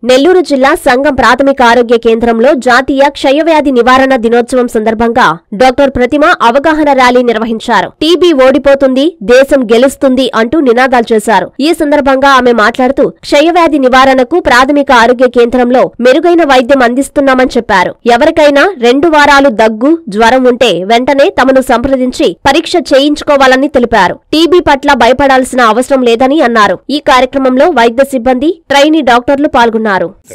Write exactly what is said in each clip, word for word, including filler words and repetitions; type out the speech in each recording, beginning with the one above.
నెల్లూరు జిల్లా సంగం ప్రాథమిక ఆరోగ్య కేంద్రంలో జాతీయ క్షయవ్యాధి నివారణ దినోత్సవం సందర్భంగా డాక్టర్ ప్రతిమ అవగాహన ర్యాలీ నిర్వహించారు. టీబీ ఓడిపోతుంది, దేశం గెలుస్తుంది అంటూ నినాదాలు చేశారు. ఈ సందర్భంగా ఆమె మాట్లాడుతూ క్షయవ్యాధి నివారణకు ప్రాథమిక ఆరోగ్య కేంద్రంలో మెరుగైన వైద్యం అందిస్తున్నామని చెప్పారు. ఎవరికైనా రెండు వారాలు దగ్గు, జ్వరం ఉంటే వెంటనే తమను సంప్రదించి పరీక్ష చేయించుకోవాలని తెలిపారు. టీబీ పట్ల భయపడాల్సిన అవసరం లేదని అన్నారు. ఈ కార్యక్రమంలో వైద్య సిబ్బంది, ట్రైనీ డాక్టర్లు పాల్గొన్నారు.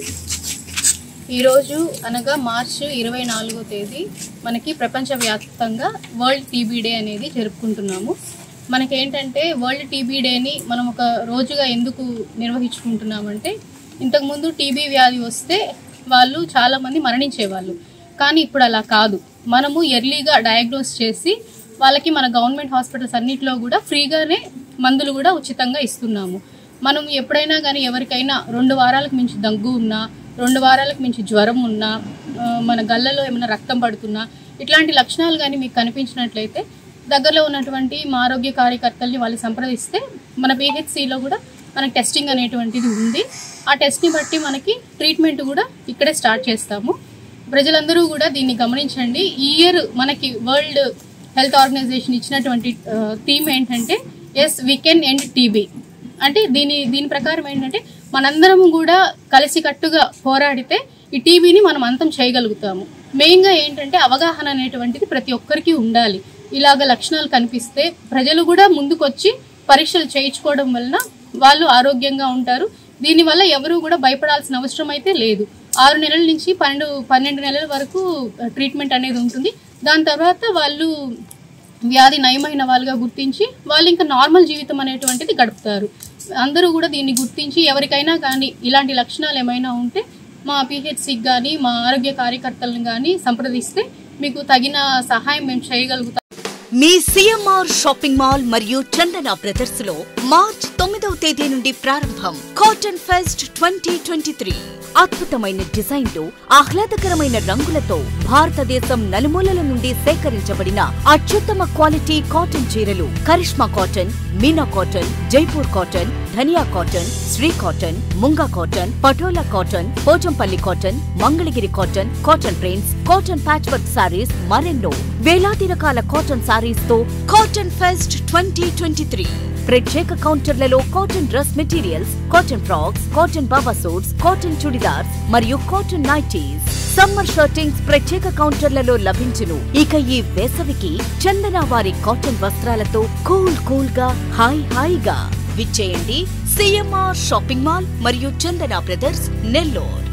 ఈ రోజు అనగా మార్చి ఇరవై నాలుగో తేదీ మనకి ప్రపంచవ్యాప్తంగా వరల్డ్ టీబీ డే అనేది జరుపుకుంటున్నాము. మనకేంటంటే వరల్డ్ టీబీ డేని మనం ఒక రోజుగా ఎందుకు నిర్వహించుకుంటున్నామంటే, ఇంతకుముందు టీబీ వ్యాధి వస్తే వాళ్ళు చాలామంది మరణించేవాళ్ళు. కానీ ఇప్పుడు అలా కాదు. మనము ఎర్లీగా డయాగ్నోస్ చేసి వాళ్ళకి మన గవర్నమెంట్ హాస్పిటల్స్ అన్నింటిలో కూడా ఫ్రీగానే మందులు కూడా ఉచితంగా ఇస్తున్నాము. మనం ఎప్పుడైనా కానీ ఎవరికైనా రెండు వారాలకు మించి దగ్గు ఉన్నా, రెండు వారాలకు మించి జ్వరం ఉన్నా, మన గల్లలో ఏమైనా రక్తం పడుతున్నా, ఇట్లాంటి లక్షణాలు కానీ మీకు కనిపించినట్లయితే దగ్గరలో ఉన్నటువంటి మా ఆరోగ్య కార్యకర్తల్ని వాళ్ళు సంప్రదిస్తే మన పిహెచ్సిలో కూడా మనకి టెస్టింగ్ అనేటువంటిది ఉంది. ఆ టెస్ట్ని బట్టి మనకి ట్రీట్మెంట్ కూడా ఇక్కడే స్టార్ట్ చేస్తాము. ప్రజలందరూ కూడా దీన్ని గమనించండి. ఈ ఇయర్ మనకి వరల్డ్ హెల్త్ ఆర్గనైజేషన్ ఇచ్చినటువంటి థీమ్ ఏంటంటే yes we can end TB. అంటే దీని దీని ప్రకారం ఏంటంటే మనందరం కూడా కలిసికట్టుగా పోరాడితే ఈ టీబీని మనం అంతం చేయగలుగుతాము. మెయిన్గా ఏంటంటే అవగాహన అనేటువంటిది ప్రతి ఒక్కరికి ఉండాలి. ఇలాగ లక్షణాలు కనిపిస్తే ప్రజలు కూడా ముందుకొచ్చి పరీక్షలు చేయించుకోవడం వలన వాళ్ళు ఆరోగ్యంగా ఉంటారు. దీనివల్ల ఎవరు కూడా భయపడాల్సిన అవసరం అయితే లేదు. ఆరు నెలల నుంచి పన్నెండు పన్నెండు నెలల వరకు ట్రీట్మెంట్ అనేది ఉంటుంది. దాని తర్వాత వాళ్ళు వ్యాధి నయమైన వాళ్ళుగా గుర్తించి వాళ్ళు ఇంకా నార్మల్ జీవితం అనేటువంటిది గడుపుతారు. అందరూ కూడా దీన్ని గుర్తించి ఎవరికైనా కానీ ఇలాంటి లక్షణాలు ఏమైనా ఉంటే మా పిహెచ్సికి కానీ మా ఆరోగ్య కార్యకర్తలను కానీ సంప్రదిస్తే మీకు తగిన సహాయం మేము చేయగలుగుతాం. మీ సిఎంఆర్ షాపింగ్ మాల్ మరియు చందన బ్రదర్స్ లో మార్చ్ తొమ్మిదవ తేదీ నుండి ప్రారంభం cotton fest twenty twenty three. అద్భుతమైన డిజైన్లు, ఆహ్లాదకరమైన రంగులతో భారతదేశం నలుమూలల నుండి సేకరించబడిన అత్యుత్తమ క్వాలిటీ కాటన్ చీరలు, Karishma cotton, Meena cotton, Jaipur cotton, Dhaniya cotton, Shri cotton, Munga cotton, Patola cotton, Pochampalli cotton, Mangalagiri cotton, cotton prints, cotton patch work saris, మరెన్నో వేలాది రకాల కాటన్ సారీస్ తో cotton fest twenty twenty three. ప్రత్యేక కౌంటర్లలో cotton dress materials, cotton frocks, cotton baba suits, cotton chudidars మరియు cotton nighties, summer shirtings ప్రత్యేక కౌంటర్లలో లభించును. ఇక ఈ వేసవికి చందన వారి కాటన్ వస్త్రాలతో కూల్ కూల్ గా హాయ్ హాయిగా విచ్చేయండి సిఎంఆర్ షాపింగ్ మాల్ మరియు చందన బ్రదర్స్, నెల్లూరు.